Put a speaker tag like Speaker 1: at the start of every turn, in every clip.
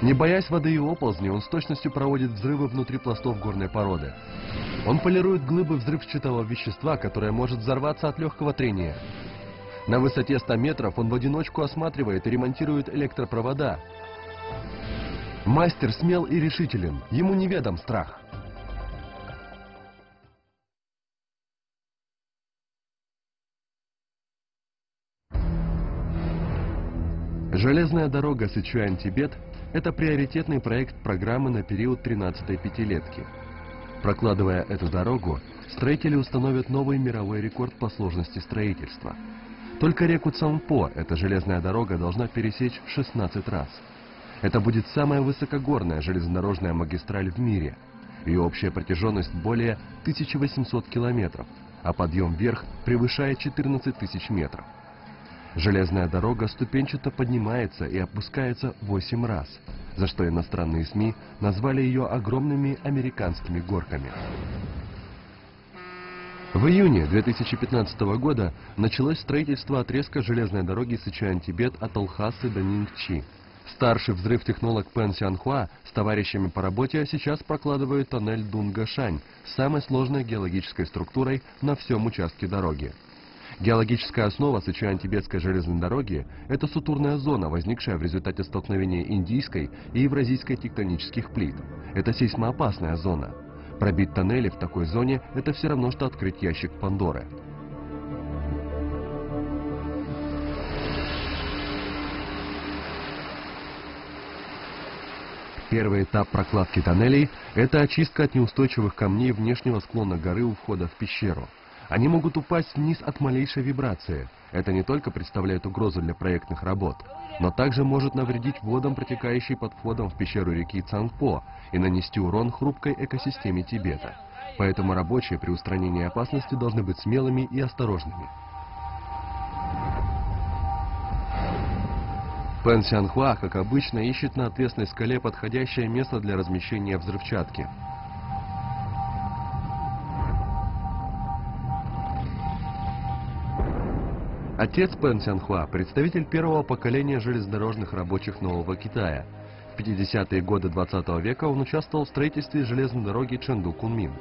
Speaker 1: Не боясь воды и оползней, он с точностью проводит взрывы внутри пластов горной породы. Он полирует глыбы взрывчатого вещества, которое может взорваться от легкого трения. На высоте 100 метров он в одиночку осматривает и ремонтирует электропровода. Мастер смел и решителен, ему неведом страх. Железная дорога Сычуань-Тибет – это приоритетный проект программы на период 13-й пятилетки. Прокладывая эту дорогу, строители установят новый мировой рекорд по сложности строительства. Только реку Цанпо эта железная дорога должна пересечь в 16 раз. Это будет самая высокогорная железнодорожная магистраль в мире. Ее общая протяженность более 1800 километров, а подъем вверх превышает 14 тысяч метров. Железная дорога ступенчато поднимается и опускается 8 раз, за что иностранные СМИ назвали ее огромными американскими горками. В июне 2015 года началось строительство отрезка железной дороги Сычуань-Тибет от Лхасы до Нингчи. Старший взрыв-технолог Пэн Сянхуа с товарищами по работе сейчас прокладывает тоннель Дунгашань с самой сложной геологической структурой на всем участке дороги. Геологическая основа Сычуань-Тибетской железной дороги – это сутурная зона, возникшая в результате столкновения индийской и евразийской тектонических плит. Это сейсмоопасная зона. Пробить тоннели в такой зоне – это все равно, что открыть ящик Пандоры. Первый этап прокладки тоннелей – это очистка от неустойчивых камней внешнего склона горы у входа в пещеру. Они могут упасть вниз от малейшей вибрации. Это не только представляет угрозу для проектных работ, но также может навредить водам, протекающей под входом в пещеру реки Цанпо, и нанести урон хрупкой экосистеме Тибета. Поэтому рабочие при устранении опасности должны быть смелыми и осторожными. Пэн Сянхуа, как обычно, ищет на отвесной скале подходящее место для размещения взрывчатки. Отец Пэн Сянхуа – представитель первого поколения железнодорожных рабочих Нового Китая. В 50-е годы 20 века он участвовал в строительстве железной дороги Чэнду-Кунмин.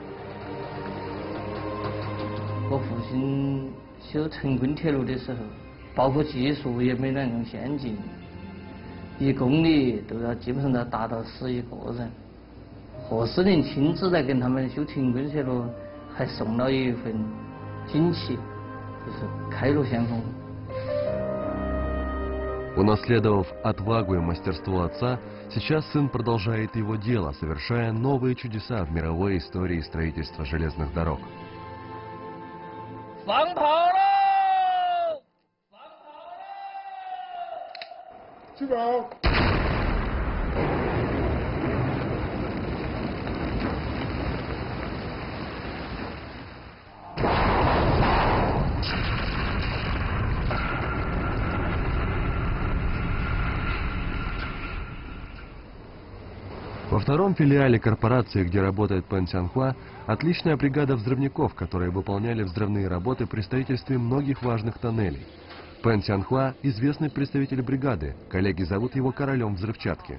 Speaker 1: Унаследовав отвагу и мастерство отца, сейчас сын продолжает его дело, совершая новые чудеса в мировой истории строительства железных дорог. Во втором филиале корпорации, где работает Пэн Сянхуа, отличная бригада взрывников, которые выполняли взрывные работы при строительстве многих важных тоннелей. Пэн Сянхуа – известный представитель бригады, коллеги зовут его королем взрывчатки.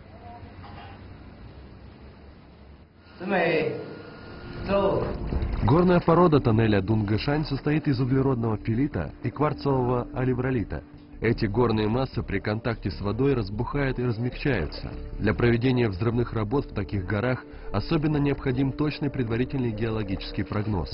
Speaker 1: Горная порода тоннеля Дунгашань состоит из углеродного филита и кварцового оливролита. Эти горные массы при контакте с водой разбухают и размягчаются. Для проведения взрывных работ в таких горах особенно необходим точный предварительный геологический прогноз.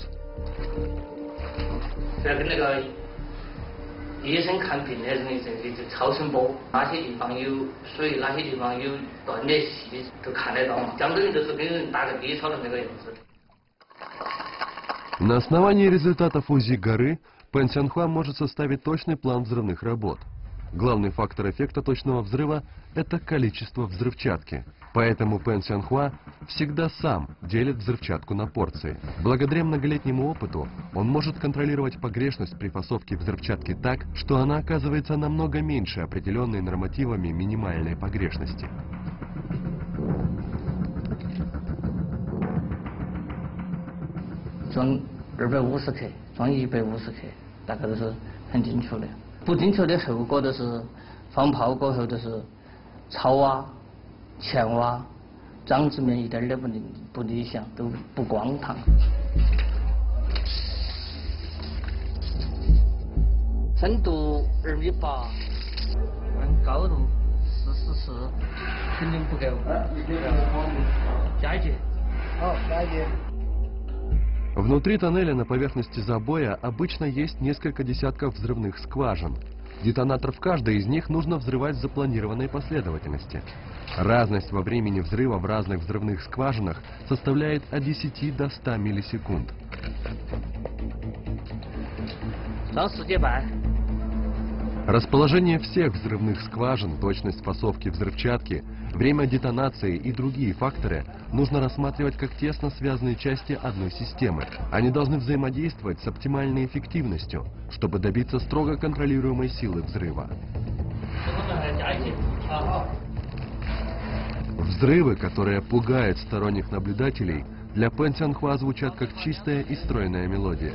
Speaker 1: На основании результатов УЗИ горы Пэн Сянхуа может составить точный план взрывных работ. Главный фактор эффекта точного взрыва – это количество взрывчатки. Поэтому Пэн Сянхуа всегда сам делит взрывчатку на порции. Благодаря многолетнему опыту он может контролировать погрешность при фасовке взрывчатки так, что она оказывается намного меньше определенной нормативами минимальной погрешности.
Speaker 2: 装250克，装150克，大概都是很精确的。不精确的后果就是放炮过后就是草啊、 前挖长直面一点都不理想，都不光烫。深度2.8米，高度44，肯定不够。加一节。好，加一节。
Speaker 1: Внутри тоннеля на поверхности забоя обычно есть несколько десятков взрывных скважин. Детонатор в каждой из них нужно взрывать в запланированной последовательности. Разность во времени взрыва в разных взрывных скважинах составляет от 10 до 100 миллисекунд. Расположение всех взрывных скважин, точность фасовки взрывчатки, время детонации и другие факторы нужно рассматривать как тесно связанные части одной системы. Они должны взаимодействовать с оптимальной эффективностью, чтобы добиться строго контролируемой силы взрыва. Взрывы, которые пугают сторонних наблюдателей, для Пэн Цянхуа звучат как чистая и стройная мелодия.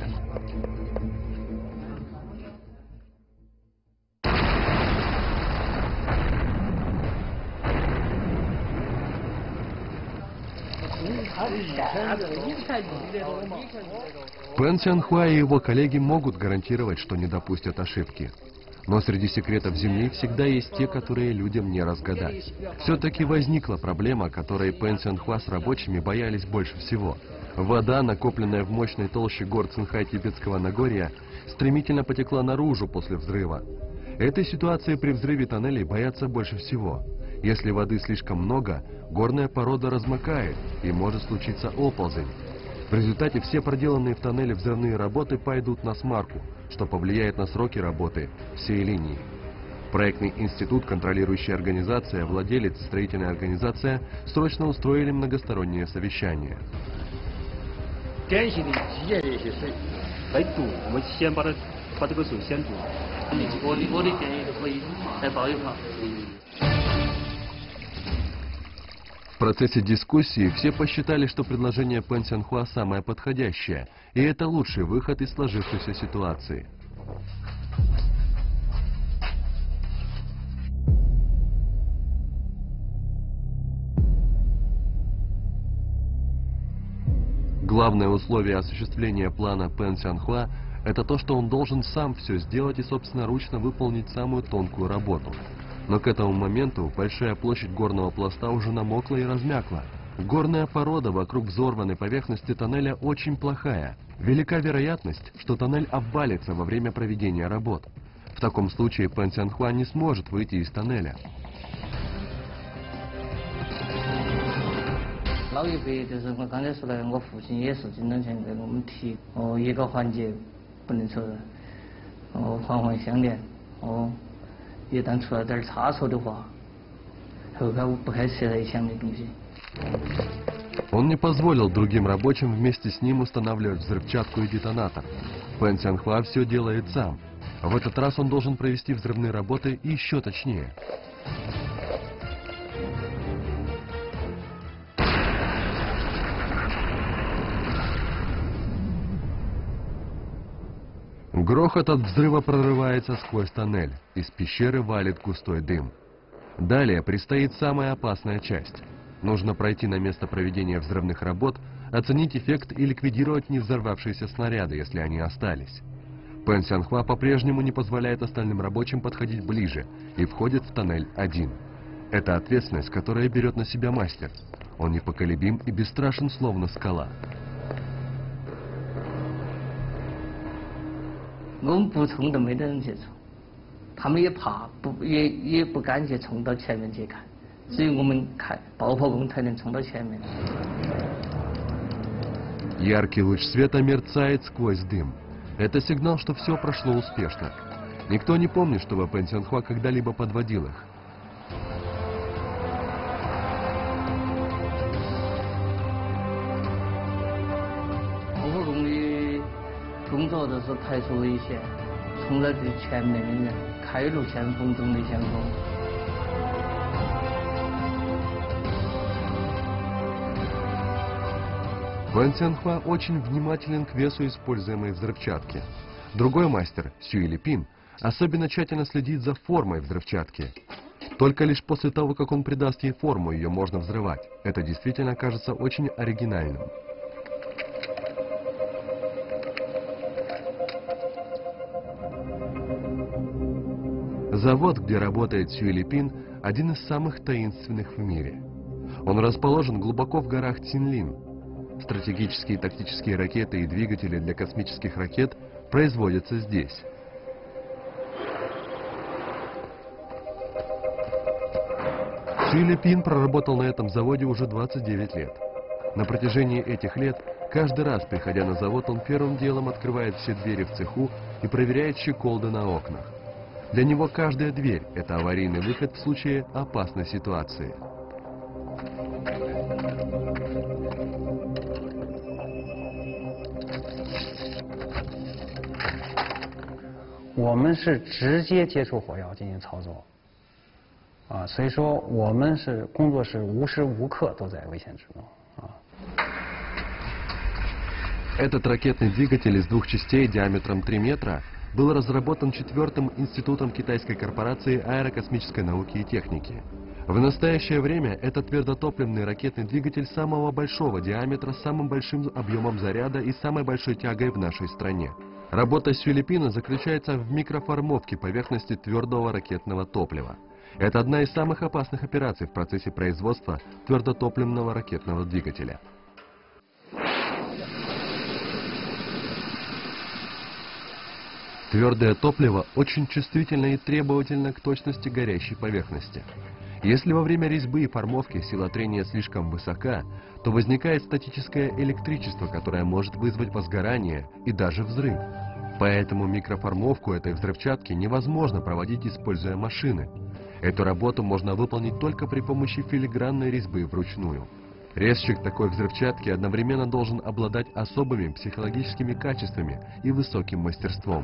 Speaker 1: Пэн Цянхуа и его коллеги могут гарантировать, что не допустят ошибки. Но среди секретов Земли всегда есть те, которые людям не разгадать. Все-таки возникла проблема, которой Пэн Цянхуа с рабочими боялись больше всего. Вода, накопленная в мощной толще гор Цинхай-Тибетского Нагорья, стремительно потекла наружу после взрыва. Этой ситуации при взрыве тоннелей боятся больше всего. Если воды слишком много, горная порода размокает и может случиться оползень. В результате все проделанные в тоннеле взрывные работы пойдут на смарку, что повлияет на сроки работы всей линии. Проектный институт, контролирующая организация, владелец, строительная организация срочно устроили многостороннее совещание.
Speaker 3: 典型的积液的一些水在堵，我们先把这个水先堵。
Speaker 2: 我的建议就可以再报一跑。
Speaker 1: В процессе дискуссии все посчитали, что предложение Пэн Цянхуа самое подходящее, и это лучший выход из сложившейся ситуации. Главное условие осуществления плана Пэн Цянхуа – это то, что он должен сам все сделать и собственноручно выполнить самую тонкую работу. Но к этому моменту большая площадь горного пласта уже намокла и размякла. Горная порода вокруг взорванной поверхности тоннеля очень плохая. Велика вероятность, что тоннель обвалится во время проведения работ. В таком случае Пэн Цянхуа не сможет выйти из тоннеля.
Speaker 2: 老一辈就是我刚才说的，我父亲也是经常性给我们提，一个环节不能错，环环相连，一旦出了点差错的话，后果不可设想的东西。
Speaker 1: Он не позволил другим рабочим вместе с ним устанавливать взрывчатку и детонатор. Пэн Цянхуа все делает сам. В этот раз он должен провести взрывные работы еще точнее. Грохот от взрыва прорывается сквозь тоннель. Из пещеры валит густой дым. Далее предстоит самая опасная часть. Нужно пройти на место проведения взрывных работ, оценить эффект и ликвидировать не взорвавшиеся снаряды, если они остались. Пэн Цянхуа по-прежнему не позволяет остальным рабочим подходить ближе и входит в тоннель один. Это ответственность, которую берет на себя мастер. Он непоколебим и бесстрашен, словно скала.
Speaker 2: 我们不冲都没得人去冲，他们也怕，也不敢去冲到前面去看，只有我们爆破工才能冲到前面。
Speaker 1: Яркий луч света мерцает сквозь дым. Это сигнал, что все прошло успешно. Никто не помнит, чтобы Пэн Цянхуа когда-либо подводил их.
Speaker 2: 工作都是排除危险，冲在最前面的人，开路先锋中的先锋。
Speaker 1: Пэн Цянхуа очень внимателен к весу используемой взрывчатки. Другой мастер, Сюй Ли Пин, особенно тщательно следит за формой взрывчатки. Только лишь после того, как он придаст ей форму, ее можно взрывать. Это действительно кажется очень оригинальным. Завод, где работает Сюй Липин, один из самых таинственных в мире. Он расположен глубоко в горах Цинлин. Стратегические и тактические ракеты и двигатели для космических ракет производятся здесь. Сюй Липин проработал на этом заводе уже 29 лет. На протяжении этих лет, каждый раз, приходя на завод, он первым делом открывает все двери в цеху и проверяет щеколды на окнах. Для него каждая дверь – это аварийный выход в случае опасной ситуации.
Speaker 4: Мы 是直接接触火药进行操作，所以说我们是工作是无时无刻都在危险之中。
Speaker 1: Этот ракетный двигатель из двух частей диаметром 3 метра был разработан 4-м институтом китайской корпорации аэрокосмической науки и техники. В настоящее время это твердотопливный ракетный двигатель самого большого диаметра с самым большим объемом заряда и самой большой тягой в нашей стране. Работа Сюй Липина заключается в микроформовке поверхности твердого ракетного топлива. Это одна из самых опасных операций в процессе производства твердотопливного ракетного двигателя. Твердое топливо очень чувствительно и требовательно к точности горящей поверхности. Если во время резьбы и формовки сила трения слишком высока, то возникает статическое электричество, которое может вызвать возгорание и даже взрыв. Поэтому микроформовку этой взрывчатки невозможно проводить, используя машины. Эту работу можно выполнить только при помощи филигранной резьбы вручную. Резчик такой взрывчатки одновременно должен обладать особыми психологическими качествами и высоким мастерством.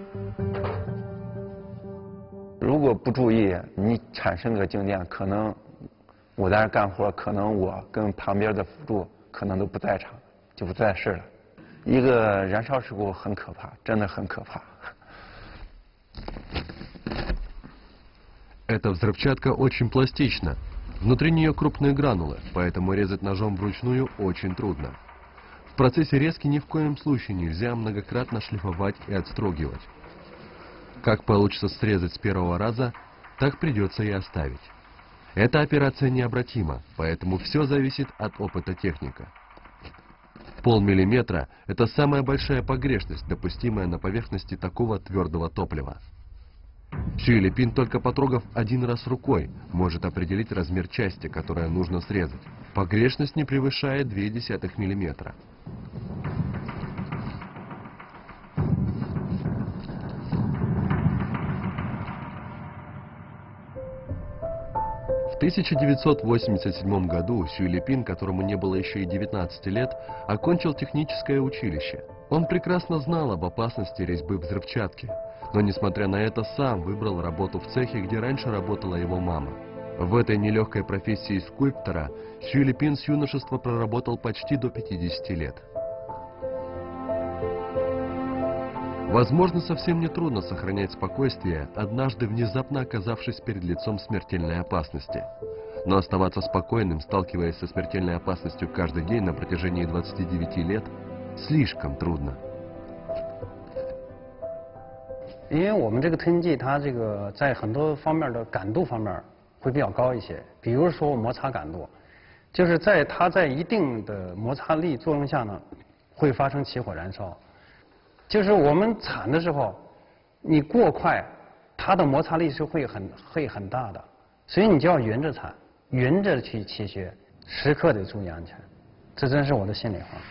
Speaker 5: 如果不注意，你产生个静电，可能我在这干活，可能我跟旁边的辅助可能都不在场，就不在世了。一个燃烧事故很可怕，真的很可怕。
Speaker 1: Эта взрывчатка очень пластична. Внутри нее крупные гранулы, поэтому резать ножом вручную очень трудно. В процессе резки ни в коем случае нельзя многократно шлифовать и отстрогивать. Как получится срезать с первого раза, так придется и оставить. Эта операция необратима, поэтому все зависит от опыта техника. Полмиллиметра – это самая большая погрешность, допустимая на поверхности такого твердого топлива. Сюй Липин, только потрогав один раз рукой, может определить размер части, которую нужно срезать. Погрешность не превышает 0,2 миллиметра. В 1987 году Сюй Липин, которому не было еще и 19 лет, окончил техническое училище. Он прекрасно знал об опасности резьбы взрывчатки, но, несмотря на это, сам выбрал работу в цехе, где раньше работала его мама. В этой нелегкой профессии скульптора Сюй Липин с юношества проработал почти до 50 лет. Возможно, совсем не трудно сохранять спокойствие, однажды внезапно оказавшись перед лицом смертельной опасности. Но оставаться спокойным, сталкиваясь со смертельной опасностью каждый день на протяжении 29 лет, слишком трудно.
Speaker 4: 因为我们这个推进剂，它这个在很多方面的感度方面会比较高一些。比如说摩擦感度，就是它在一定的摩擦力作用下呢，会发生起火燃烧。就是我们铲的时候，你过快，它的摩擦力是会很大的，所以你就要匀着铲，匀着去切削，时刻得注意安全。这真是我的心里话。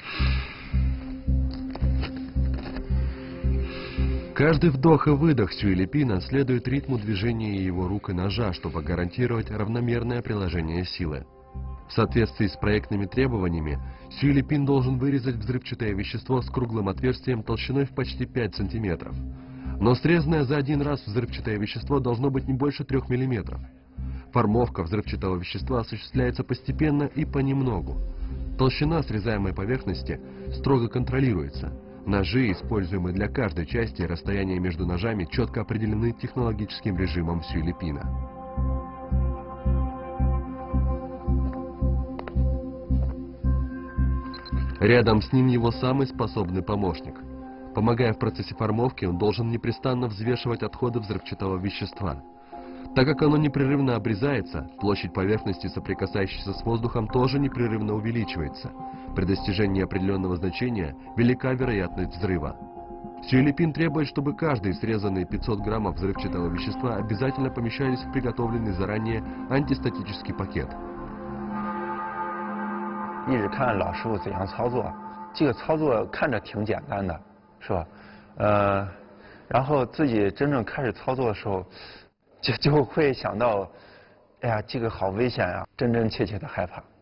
Speaker 1: Каждый вдох и выдох Сюй Липина следует ритму движения его рук и ножа, чтобы гарантировать равномерное приложение силы. В соответствии с проектными требованиями, Сюй Липин должен вырезать взрывчатое вещество с круглым отверстием толщиной в почти 5 сантиметров. Но срезанное за один раз взрывчатое вещество должно быть не больше 3 миллиметров. Формовка взрывчатого вещества осуществляется постепенно и понемногу. Толщина срезаемой поверхности строго контролируется. Ножи, используемые для каждой части, и расстояние между ножами четко определены технологическим режимом Сюй Липина. Рядом с ним его самый способный помощник. Помогая в процессе формовки, он должен непрестанно взвешивать отходы взрывчатого вещества. Так как оно непрерывно обрезается, площадь поверхности, соприкасающейся с воздухом, тоже непрерывно увеличивается. При достижении определенного значения велика вероятность взрыва. Сюэлепин требует, чтобы каждые срезанные 500 граммов взрывчатого вещества обязательно помещались в приготовленный заранее антистатический пакет.
Speaker 5: 一直看老师傅怎样操作，这个操作看着挺简单的，是吧？然后自己真正开始操作的时候，就会想到，哎呀，这个好危险呀，真真切切的害怕。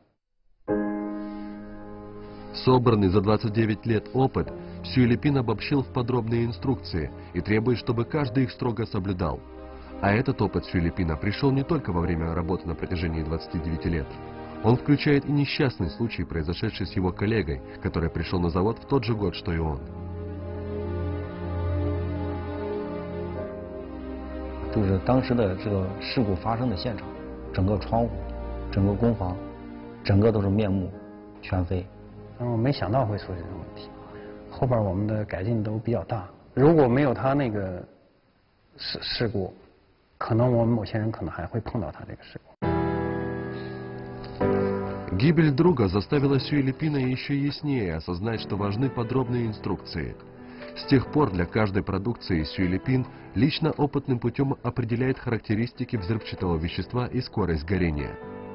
Speaker 1: Собранный за 29 лет опыт Сюэлепин обобщил в подробные инструкции и требует, чтобы каждый их строго соблюдал. А этот опыт Сюэлепина пришел не только во время работы на протяжении 29 лет. Он включает и несчастный случай, произошедший с его коллегой, который пришел на завод в тот же год, что и он.
Speaker 6: 就是当时的这个事故发生的现场，整个窗户、整个工房，整个都是面目全非。
Speaker 4: 我没想到会出现这种问题，后边我们的改进都比较大。如果没有他那个事故，可能我们某些人可能还会碰到他这个事故。
Speaker 1: Гибель друга заставила Сюэлепина еще яснее осознать, что важны подробные инструкции. С тех пор для каждой продукции Сюэлепин лично опытным путем определяет характеристики взрывчатого вещества и скорость горения.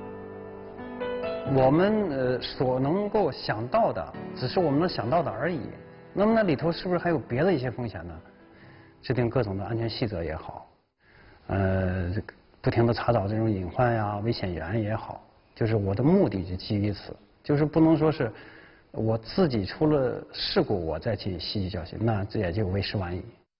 Speaker 4: 我们所能够想到的，只是我们能想到的而已。那么那里头是不是还有别的一些风险呢？制定各种的安全细则也好，不停地查找这种隐患呀、危险源也好，就是我的目的就基于此，就是不能说是我自己出了事故我再去吸取教训，那这也就为时晚矣。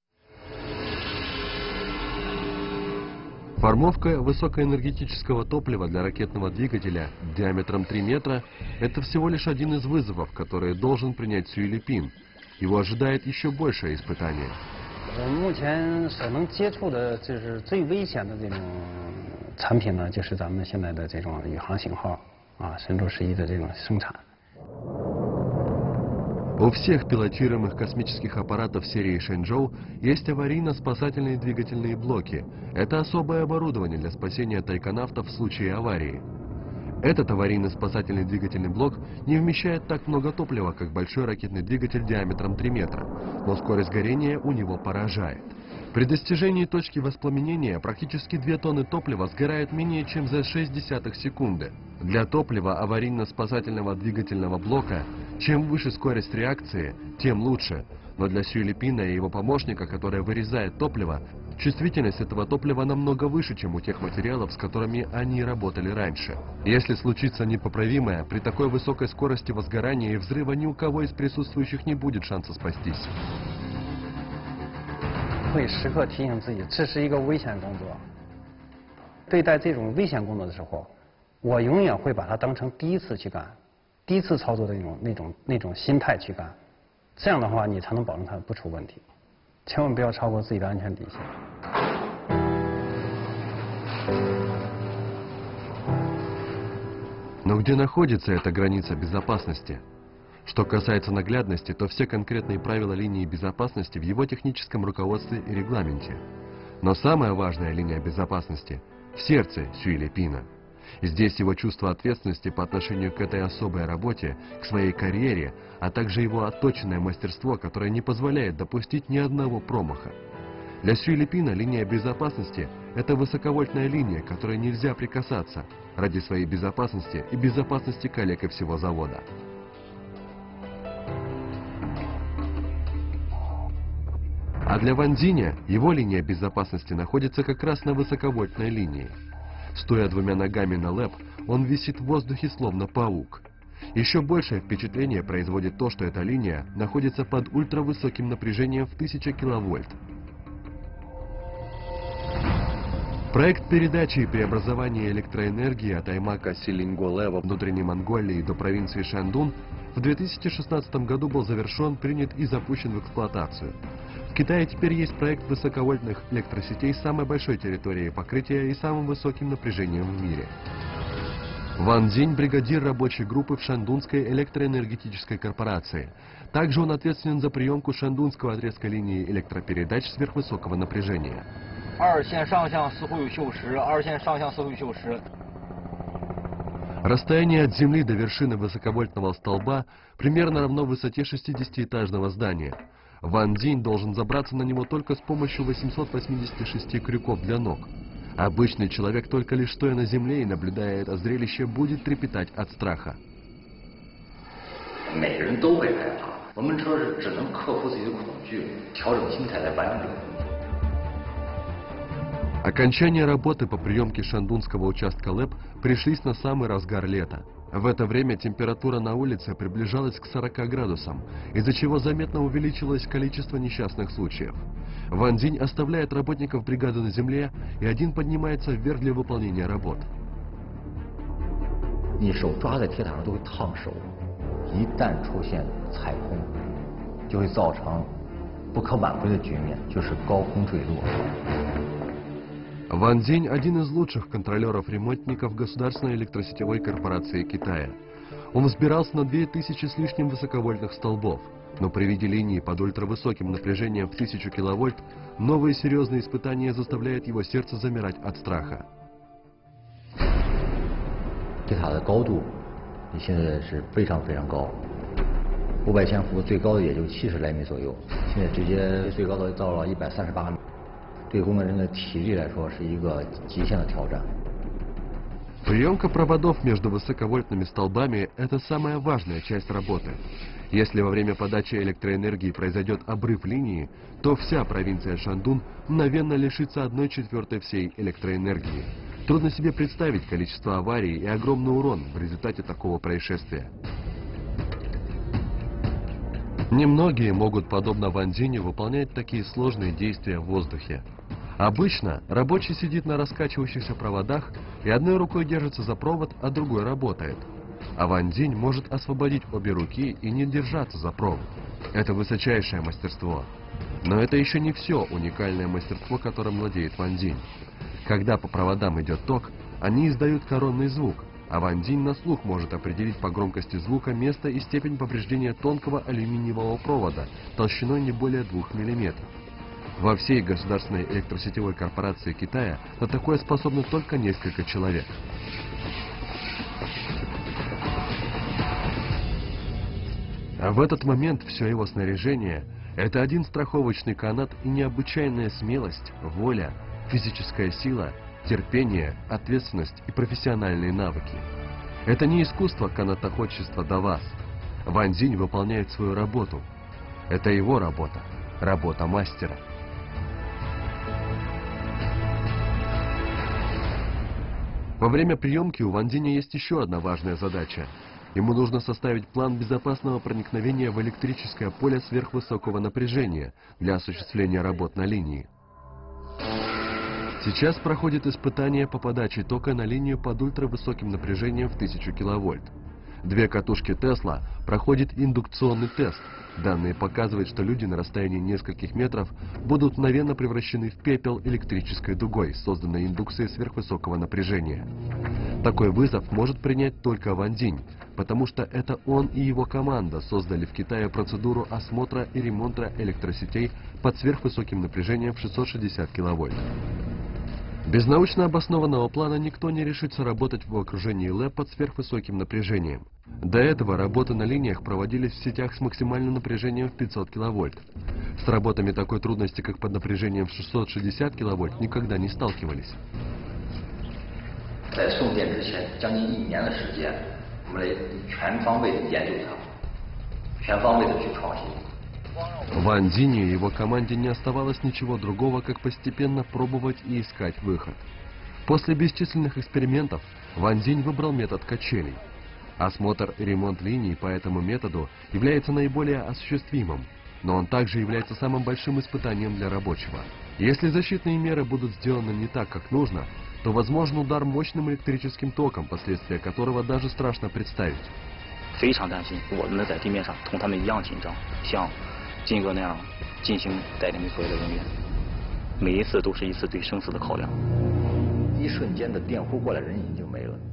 Speaker 1: Формовка высокоэнергетического топлива для ракетного двигателя диаметром 3 метра – это всего лишь один из вызовов, которые должен принять Сюэлепин. Его ожидает еще большее испытание.
Speaker 4: 我目前所能接触的就是最危险的这种产品呢，就是咱们现在的这种宇航型号啊，神舟11的这种生产。
Speaker 1: У всех пилотируемых космических аппаратов серии Шэньчжоу есть аварийно-спасательные двигательные блоки. Это особое оборудование для спасения тайконавтов в случае аварии. Этот аварийно-спасательный двигательный блок не вмещает так много топлива, как большой ракетный двигатель диаметром 3 метра, но скорость горения у него поражает. При достижении точки воспламенения практически 2 тонны топлива сгорает менее чем за 0,6 секунды. Для топлива аварийно-спасательного двигательного блока, чем выше скорость реакции, тем лучше. Но для Сюэлепина и его помощника, который вырезает топливо, чувствительность этого топлива намного выше, чем у тех материалов, с которыми они работали раньше. Если случится непоправимое, при такой высокой скорости возгорания и взрыва ни у кого из присутствующих не будет шанса спастись.
Speaker 4: 会时刻提醒自己，这是一个危险工作。对待这种危险工作的时候，我永远会把它当成第一次去干，第一次操作的那种心态去干。这样的话，你才能保证它不出问题。千万不要超过自己的安全底线。
Speaker 1: Но где находится эта граница безопасности? Что касается наглядности, то все конкретные правила линии безопасности в его техническом руководстве и регламенте. Но самая важная линия безопасности в сердце Сюэлепина. Здесь его чувство ответственности по отношению к этой особой работе, к своей карьере, а также его отточенное мастерство, которое не позволяет допустить ни одного промаха. Для Сюэлепина линия безопасности – это высоковольтная линия, к которой нельзя прикасаться ради своей безопасности и безопасности коллег и всего завода. А для Ван Цзиня его линия безопасности находится как раз на высоковольтной линии. Стоя 2 ногами на лэп, он висит в воздухе словно паук. Еще большее впечатление производит то, что эта линия находится под ультравысоким напряжением в 1000 киловольт. Проект передачи и преобразования электроэнергии от Аймака Силинголе во внутренней Монголии до провинции Шандун в 2016 году был завершен, принят и запущен в эксплуатацию. В Китае теперь есть проект высоковольтных электросетей с самой большой территорией покрытия и самым высоким напряжением в мире. Ван Цзинь – бригадир рабочей группы в Шандунской электроэнергетической корпорации. Также он ответственен за приемку шандунского отрезка линии электропередач сверхвысокого напряжения. Расстояние от земли до вершины высоковольтного столба примерно равно высоте 60-этажного здания. Ван Цзинь должен забраться на него только с помощью 886 крюков для ног. Обычный человек, только лишь стоя на земле и наблюдая это зрелище, будет трепетать от страха. Окончание работы по приемке шандунского участка ЛЭП пришлись на самый разгар лета. В это время температура на улице приближалась к 40 градусам, из-за чего заметно увеличилось количество несчастных случаев. Ван Цзинь оставляет работников бригады на земле, и один поднимается вверх для выполнения работ. Ван Цзинь – один из лучших контролеров-ремонтников Государственной электросетевой корпорации Китая. Он взбирался на 2000 с лишним высоковольтных столбов, но при виде линии под ультравысоким напряжением в 1000 киловольт новые серьезные испытания заставляют его сердце замирать от страха.
Speaker 7: 铁塔的高度现在是非常高，500千伏最高的也就70来米左右，现在直接最高的到了138米，对工作人员的体力来说是一个极限的挑战。
Speaker 1: Приемка проводов между высоковольтными столбами – это самая важная часть работы. Если во время подачи электроэнергии произойдет обрыв линии, то вся провинция Шандун мгновенно лишится 1/4 всей электроэнергии. Трудно себе представить количество аварий и огромный урон в результате такого происшествия. Немногие могут, подобно Ван Цзиню, выполнять такие сложные действия в воздухе. Обычно рабочий сидит на раскачивающихся проводах и одной рукой держится за провод, а другой работает. А Ван Цзинь может освободить обе руки и не держаться за провод. Это высочайшее мастерство. Но это еще не все уникальное мастерство, которым владеет Ван Цзинь. Когда по проводам идет ток, они издают коронный звук, а Ван Цзинь на слух может определить по громкости звука место и степень повреждения тонкого алюминиевого провода толщиной не более 2 мм. Во всей государственной электросетевой корпорации Китая на такое способны только несколько человек. А в этот момент все его снаряжение – это один страховочный канат и необычайная смелость, воля, физическая сила, терпение, ответственность и профессиональные навыки. Это не искусство канатоходчества до вас. Ван Цзинь выполняет свою работу. Это его работа, работа мастера. Во время приемки у Ван Цзиня есть еще одна важная задача. Ему нужно составить план безопасного проникновения в электрическое поле сверхвысокого напряжения для осуществления работ на линии. Сейчас проходит испытание по подаче тока на линию под ультравысоким напряжением в 1000 киловольт. 2 катушки Тесла проходят индукционный тест. Данные показывают, что люди на расстоянии нескольких метров будут мгновенно превращены в пепел электрической дугой, созданной индукцией сверхвысокого напряжения. Такой вызов может принять только Ван Цзинь, потому что это он и его команда создали в Китае процедуру осмотра и ремонта электросетей под сверхвысоким напряжением в 660 киловольт. Без научно обоснованного плана никто не решится работать в окружении ЛЭП под сверхвысоким напряжением. До этого работы на линиях проводились в сетях с максимальным напряжением в 500 киловольт. С работами такой трудности, как под напряжением в 660 киловольт, никогда не сталкивались. Ван Цзиню и его команде не оставалось ничего другого, как постепенно пробовать и искать выход. После бесчисленных экспериментов Ван Цзинь выбрал метод качелей. Осмотр и ремонт линий по этому методу является наиболее осуществимым, но он также является самым большим испытанием для рабочего. Если защитные меры будут сделаны не так, как нужно, то возможен удар мощным электрическим током, последствия которого даже страшно представить.
Speaker 8: 非常担心我们在地面上同他们一样紧张，像金哥那样进行带领所有的人员，每一次都是一次对生死的考量。
Speaker 7: 一瞬间的电呼过来，人已经没了。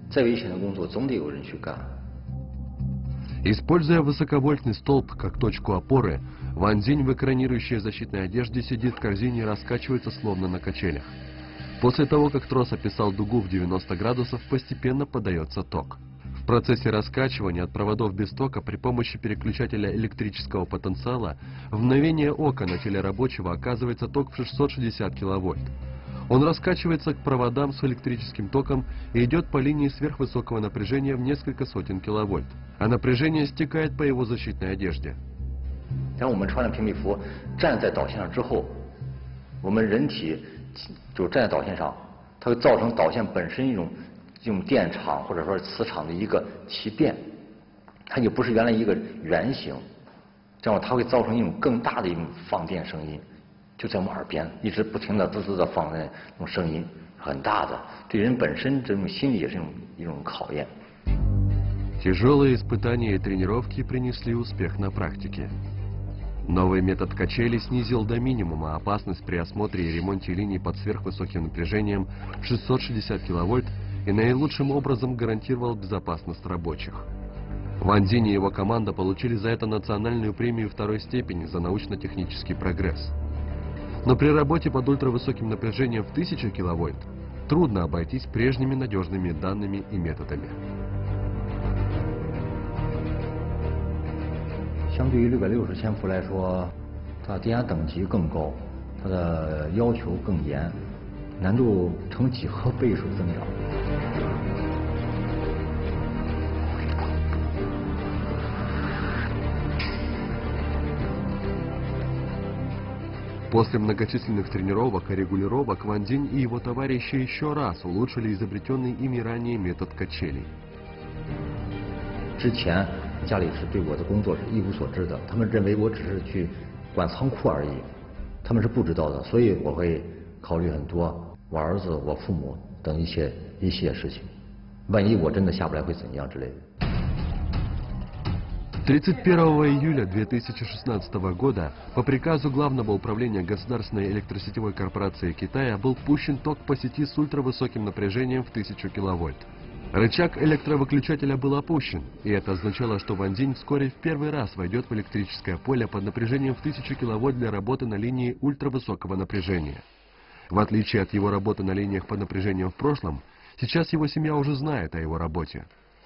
Speaker 7: 再危险的工作总得有人去干。
Speaker 1: Используя высоковольтный столб как точку опоры, Ван Цзинь в экранирующей защитной одежде сидит в корзине и раскачивается словно на качелях. После того, как трос описал дугу в 90 градусов, постепенно подается ток. В процессе раскачивания от проводов без тока при помощи переключателя электрического потенциала в мгновение ока на теле рабочего оказывается ток в 660 киловольт. Он раскачивается к проводам с электрическим током и идет по линии сверхвысокого напряжения в несколько сотен киловольт, а напряжение стекает по его защитной одежде.
Speaker 7: 当我们穿了平底服站在导线上之后，我们人体就站在导线上，它会造成导线本身一种电场或者说磁场的一个奇变，它就不是原来一个圆形，这样它会造成一种更大的一种放电声音。 就在我们耳边，一直不停的滋滋的放那种声音，很大的，对人本身这种心理也是一种考验。
Speaker 1: Тяжелые испытания и тренировки принесли успех на практике. Новый метод качелей снизил до минимума опасность при осмотре и ремонте линий под сверхвысоким напряжением 660 киловольт и наилучшим образом гарантировал безопасность рабочих. Ван Цзинь и его команда получили за это национальную премию второй степени за научно-технический прогресс. Но при работе под ультравысоким напряжением в 1000 киловольт трудно обойтись прежними надежными данными и методами.
Speaker 7: 相对于660千伏来说，它电压等级更高，它的要求更严，难度呈几何倍数增长。
Speaker 1: После многочисленных тренировок и регулировок Ван Цзинь и его товарищи еще раз улучшили изобретенный ими ранее метод качелей.
Speaker 7: 之前家里是对我的工作是一无所知的，他们认为我只是去管仓库而已，他们是不知道的，所以我会考虑很多我儿子、我父母等一些事情，万一我真的下不来会怎样之类的。
Speaker 1: 31 июля 2016 года по приказу Главного управления Государственной электросетевой корпорации Китая был пущен ток по сети с ультравысоким напряжением в 1000 киловольт. Рычаг электровыключателя был опущен, и это означало, что Ван Цзинь вскоре в первый раз войдет в электрическое поле под напряжением в 1000 киловольт для работы на линии ультравысокого напряжения. В отличие от его работы на линиях под напряжением в прошлом, сейчас его семья уже знает о его работе.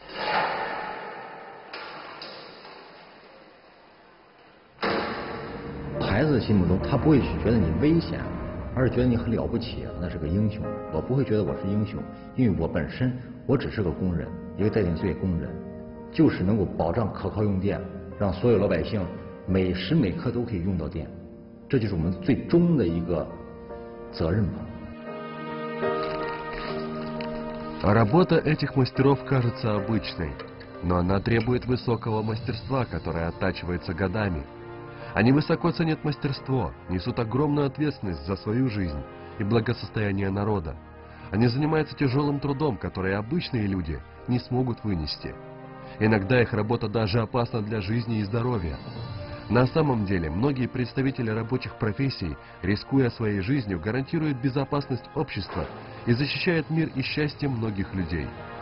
Speaker 7: 孩子心目中，他不会去觉得你危险，而是觉得你很了不起，那是个英雄。我不会觉得我是英雄，因为我本身我只是个工人，一个带点作业工人，就是能够保障可靠用电，让所有老百姓每时每刻都可以用到电，这就是我们最终的一个责任吧。
Speaker 1: Работа этих мастеров кажется обычной, но она требует высокого мастерства, которое оттачивается годами. Они высоко ценят мастерство, несут огромную ответственность за свою жизнь и благосостояние народа. Они занимаются тяжелым трудом, который обычные люди не смогут вынести. Иногда их работа даже опасна для жизни и здоровья. На самом деле, многие представители рабочих профессий, рискуя своей жизнью, гарантируют безопасность общества и защищают мир и счастье многих людей.